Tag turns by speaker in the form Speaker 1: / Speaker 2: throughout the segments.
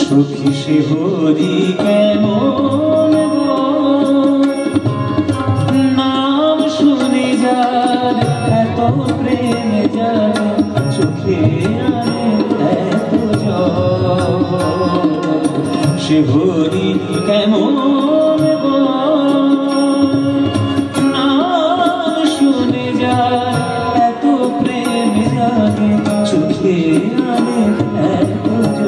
Speaker 1: সখী সে হরি কেমন নাম শুনে যার এত প্রেম যার চোখে এত সে হরি কেমন নাম শুনে যার এত প্রেম জাগে চোখে এত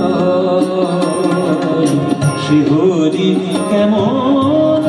Speaker 1: সে হরি কেমন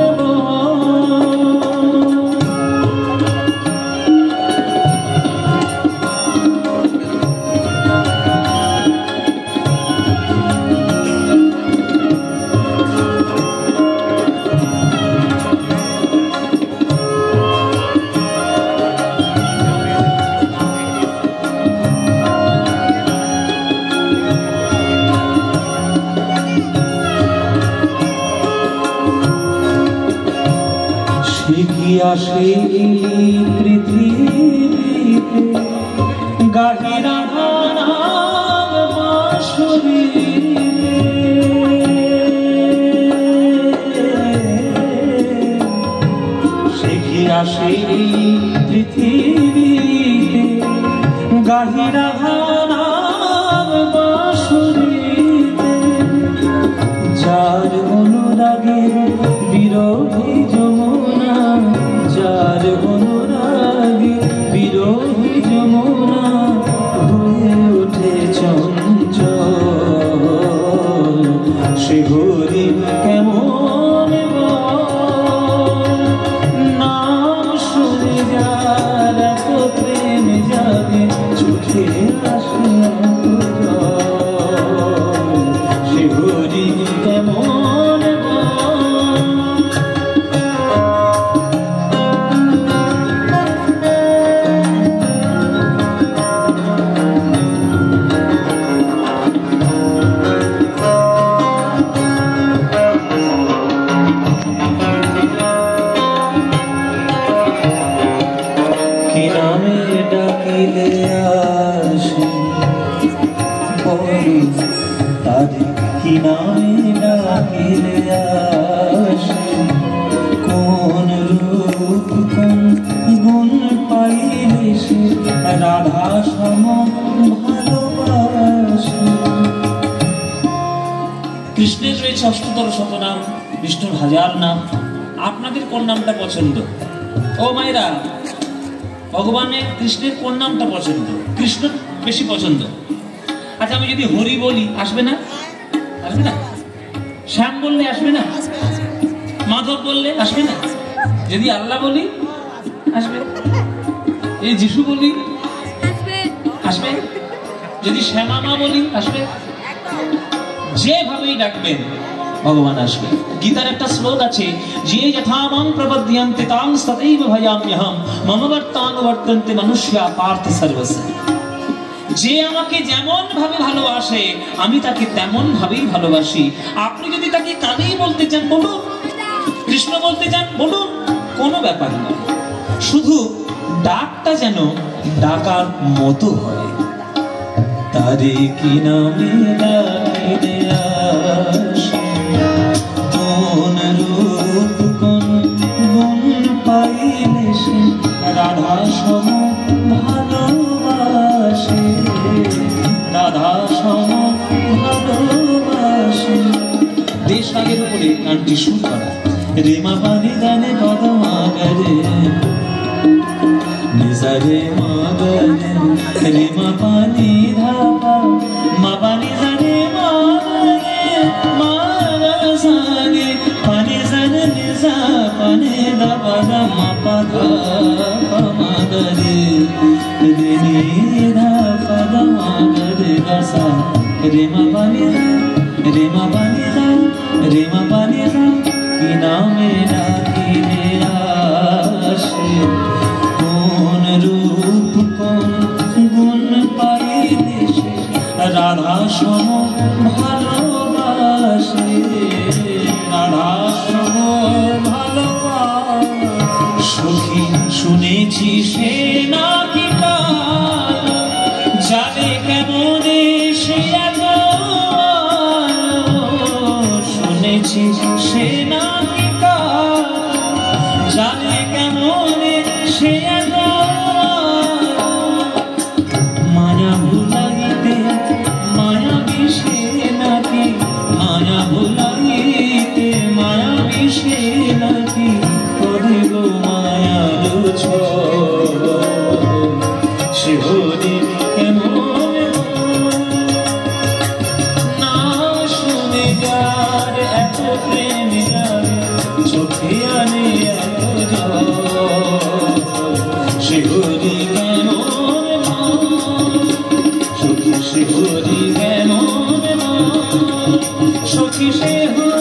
Speaker 1: আসে পৃথিবীতে গাহি রাধা নাম বাঁশুরীতে সে কি আসে পৃথিবীতে গাহি রাধা নাম বাঁশুরীতে যার অনুরাগের বিরোধী যমুনা যার অনুরাগে বিরোধী যমুনা হয়ে ওঠে চঞ্চল সে হরি কেমন নাম শুনে যার এত প্রেম যাবে চোখে আসে সে হরি কেমন কি নামে ডাকিলে আসে কোন রূপ কোন গুণ পাইলে সে রাধা সম ভালোবাসে। কৃষ্ণের রয়েছে অষ্টতর শতনাম, বিষ্ণুর 1000 নাম। আপনাদের কোন নামটা পছন্দ? ও মায়েরা, ভগবানের কৃষ্ণের কোন নামটা পছন্দ? কৃষ্ণ বেশি পছন্দ। আচ্ছা, আমি যদি হরি বলি আসবে না? আসবে না? শ্যাম বললে আসবে না? মাধব বললে আসবে না? যদি আল্লাহ বলি আসবে? এই যিশু বলি আসবে? যদি শ্যামা মা বলি আসবে? যেভাবেই ডাকবেন ভগবান আসবে। গীতার একটা শ্লোক আছে, যে যথামাং প্রপদ্যন্তে তাং তথৈব ভজাম্যহম মম বর্তানুবর্তন্তে মনুষ্যা পার্থ সর্বস্য। যে আমাকে যেমন ভাবে ভালোবাসে আমি তাকে তেমন ভাবেই ভালোবাসি। আপনি যদি তাকে কানেই বলতে চান বলুন, কৃষ্ণ বলতে চান বলুন, কোনো ব্যাপার নয়, শুধু ডাকটা যেন ডাকার মতো হয়। তারে কি নামে ডাকিলে আসে কোন রূপ কোন গুণ পাইলে সে রাধা সম ভালোবাসে, রাধা সম ভালোবাসে। দেশ রাগের উপরে গানটি সুর করা। রেমা পানি দানে পদ মাগরে নিজারে মাগরে রেমা পানি ধাপা মা পানি জানে মাগরে মারা সাগে পানি জানে নিজা পানি ধাপা মা পাধা মাগরে রে ধাপা মাগরে গাসা রেমা পানি রেমা পানি কি নামে ডাকিলে আসে কোন রূপ কোন গুণ পাইলে সে রাধা সম ভালোবাসে, রাধা সম ভালোবাসে। সখী শুনেছি সে নাকি জানে কেমন সে এত প্রেম জানে চোখে আনে এত জল শিহরি কেন সখী শিহরি কেন সখী শিহরি